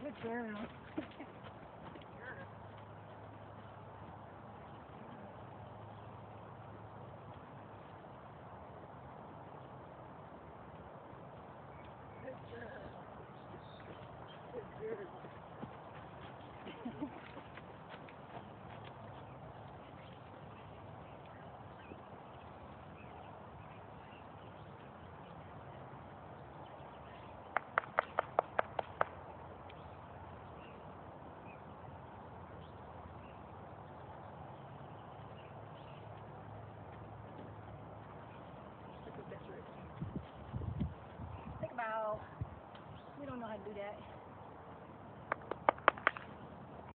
Good girl. Think about, we don't know how to do that.